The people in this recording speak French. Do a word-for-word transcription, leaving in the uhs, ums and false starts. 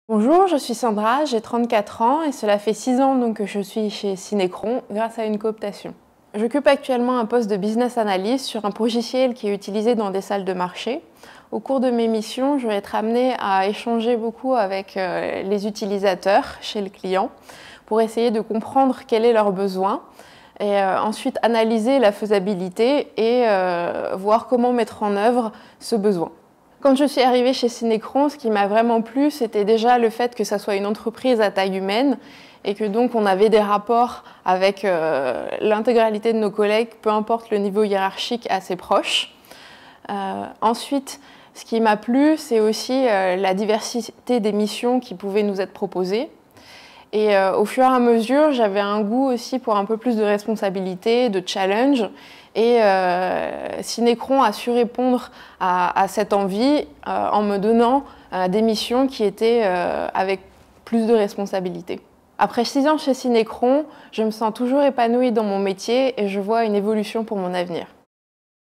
Bonjour, je suis Sandra, j'ai trente-quatre ans et cela fait six ans donc, que je suis chez Synechron grâce à une cooptation. J'occupe actuellement un poste de business analyst sur un logiciel qui est utilisé dans des salles de marché. Au cours de mes missions, je vais être amenée à échanger beaucoup avec euh, les utilisateurs chez le client pour essayer de comprendre quel est leur besoin et euh, ensuite analyser la faisabilité et euh, voir comment mettre en œuvre ce besoin. Quand je suis arrivée chez Synechron, ce qui m'a vraiment plu, c'était déjà le fait que ça soit une entreprise à taille humaine et que donc on avait des rapports avec euh, l'intégralité de nos collègues, peu importe le niveau hiérarchique, assez proches. Euh, ensuite, ce qui m'a plu, c'est aussi euh, la diversité des missions qui pouvaient nous être proposées. Et euh, au fur et à mesure, j'avais un goût aussi pour un peu plus de responsabilité, de challenge. Et euh, Synechron a su répondre à, à cette envie euh, en me donnant euh, des missions qui étaient euh, avec plus de responsabilité. Après six ans chez Synechron, je me sens toujours épanouie dans mon métier et je vois une évolution pour mon avenir.